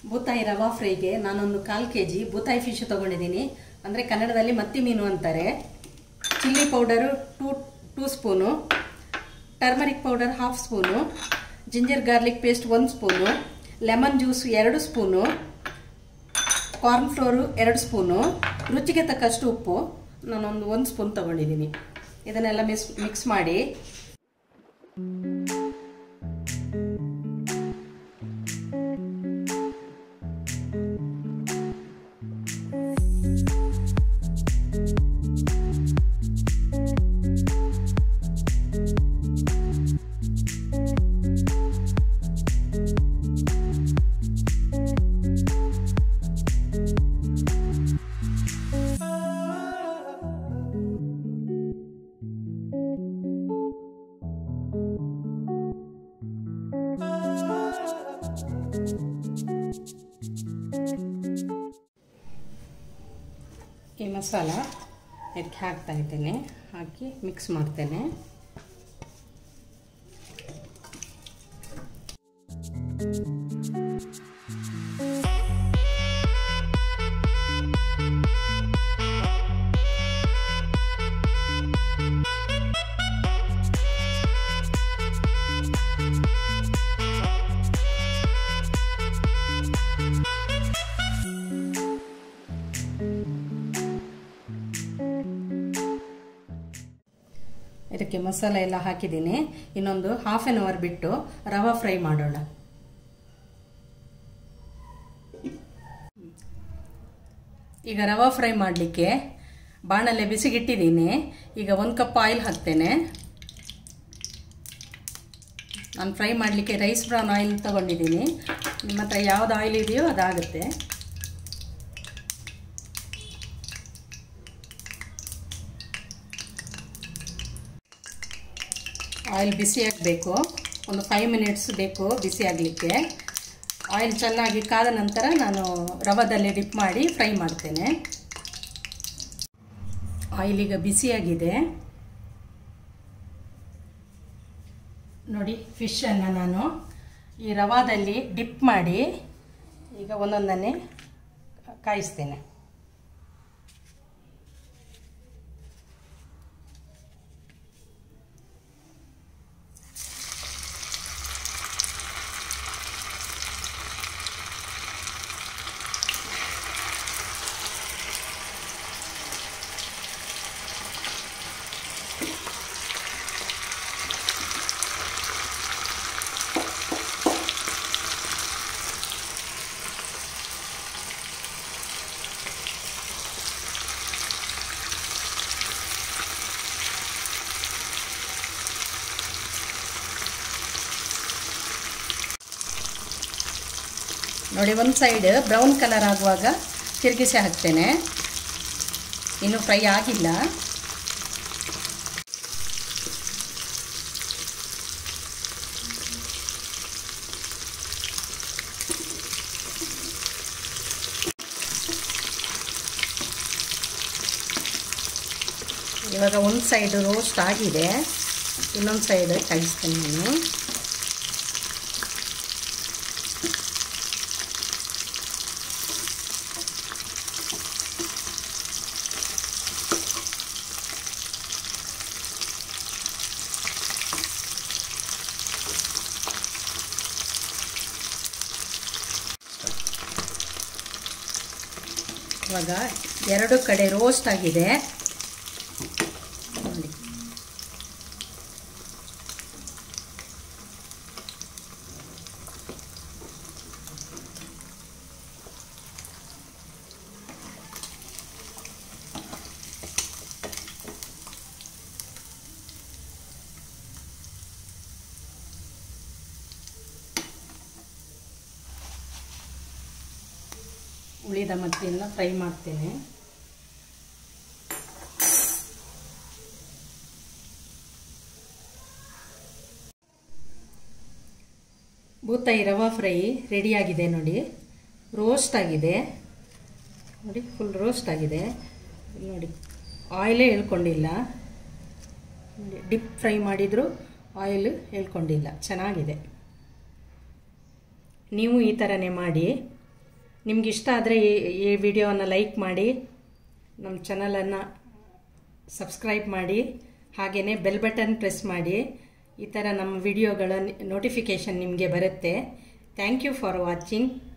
ಬೂತಾಯಿ ರವಾ ಫ್ರೈಗೆ ನಾನೊಂದು 1/4 kg ಬೂತಾಯಿ ಫಿಶ್ ತಗೊಂಡಿದ್ದೀನಿ. ಅಂದರೆ ಕನ್ನಡದಲ್ಲಿ ಮತ್ತಿ ಮೀನು ಅಂತಾರೆ. Chilli powder 2 spoon, turmeric powder 1/2 spoon, ginger garlic paste 1 spoon, lemon juice 2 spoon, corn flour 2 spoon, ರುಚಿಗೆ ತಕ್ಕಷ್ಟು ಉಪ್ಪು ನಾನೊಂದು 1 ಸ್ಪೂನ್ ತಗೊಂಡಿದ್ದೀನಿ. ಇದನ್ನೆಲ್ಲ ಮಿಕ್ಸ್ ಮಾಡಿ ಈ ಮಸಾಲ ಇದಕ್ಕೆ ಹಾಕ್ತಾ ಇದ್ದೇನೆ. ಹಾಕಿ ಮಿಕ್ಸ್ ಮಾಡ್ತೇನೆ. ಇದಕ್ಕೆ ಮಸಾಲೆ ಎಲ್ಲ ಹಾಕಿದ್ದೀನಿ. ಇನ್ನೊಂದು 1/2 hour ಬಿಟ್ಟು ರವಾ ಫ್ರೈ ಮಾಡೋಣ. ಈಗ ರವಾ ಫ್ರೈ ಮಾಡಲಿಕ್ಕೆ ಬಾಣಲೆ ಬಿಸಿಗಿಟ್ಟಿದ್ದೀನಿ. ಈಗ 1 ಕಪ್ ಆಯಿಲ್ ಹಾಕ್ತೇನೆ. ನಾನು ಫ್ರೈ ಮಾಡಲಿಕ್ಕೆ ರೈಸ್ ಬ್ರೌನ್ ಆಯಿಲ್ ತಗೊಂಡಿದ್ದೀನಿ. ನಿಮ್ಮ ಹತ್ರ ಯಾವ್ದು ಆಯಿಲ್ ಇದೆಯೋ ಅದಾಗುತ್ತೆ. ಆಯಿಲ್ ಬಿಸಿ ಆಗಬೇಕು. ಒಂದು 5 minutes ಬೇಕು ಬಿಸಿ ಆಗಲಿಕ್ಕೆ. ಆಯಿಲ್ ಚೆನ್ನಾಗಿ ಕಾದ ನಂತರ ನಾನು ರವಾದಲ್ಲಿ ಡಿಪ್ ಮಾಡಿ ಫ್ರೈ ಮಾಡ್ತೇನೆ. ಆಯಿಲ್ ಈಗ ಬಿಸಿಯಾಗಿದೆ ನೋಡಿ. ಫಿಶನ್ನು ನಾನು ಈ ರವಾದಲ್ಲಿ ಡಿಪ್ ಮಾಡಿ ಈಗ ಒಂದೊಂದನ್ನೇ ಕಾಯಿಸ್ತೇನೆ. ನೋಡಿ, ಒಂದು ಸೈಡ್ ಬ್ರೌನ್ ಕಲರ್ ಆಗುವಾಗ ತಿರುಗಿಸಿ ಹಾಕ್ತೇನೆ. ಇನ್ನೂ ಫ್ರೈ ಆಗಿಲ್ಲ. ಇವಾಗ ಒಂದು ಸೈಡ್ ರೋಸ್ಟ್ ಆಗಿದೆ. ಇನ್ನೊಂದು ಸೈಡ್ ಕಾಯಿಸ್ತೇನೆ ನಾನು. ಇವಾಗ 2 ಕಡೆ ರೋಸ್ಟ್ ಆಗಿದೆ ನೋಡಿ. ಉಳಿದ ಮತ್ತಿಯನ್ನು ಫ್ರೈ ಮಾಡ್ತೇನೆ. ಬೂತಾಯಿ ರವಾ ಫ್ರೈ ರೆಡಿಯಾಗಿದೆ ನೋಡಿ. ರೋಸ್ಟ್ ಆಗಿದೆ ನೋಡಿ, ಫುಲ್ ರೋಸ್ಟ್ ಆಗಿದೆ ನೋಡಿ. ಆಯಿಲೇ ಹೇಳ್ಕೊಂಡಿಲ್ಲ ನೋಡಿ. ಡಿಪ್ ಫ್ರೈ ಮಾಡಿದರೂ ಆಯಿಲ್ ಹೇಳ್ಕೊಂಡಿಲ್ಲ. ಚೆನ್ನಾಗಿದೆ. ನೀವು ಈ ಥರನೇ ಮಾಡಿ ನಿಮ್ಗೆ ಇಷ್ಟ ಆದರೆ ಈ ವಿಡಿಯೋವನ್ನು ಲೈಕ್ ಮಾಡಿ, ನಮ್ಮ ಚಾನಲನ್ನು ಸಬ್ಸ್ಕ್ರೈಬ್ ಮಾಡಿ, ಹಾಗೆಯೇ ಬೆಲ್ ಬಟನ್ ಪ್ರೆಸ್ ಮಾಡಿ. ಈ ಥರ ನಮ್ಮ ವಿಡಿಯೋಗಳ ನೋಟಿಫಿಕೇಷನ್ ನಿಮಗೆ ಬರುತ್ತೆ. Thank you for watching.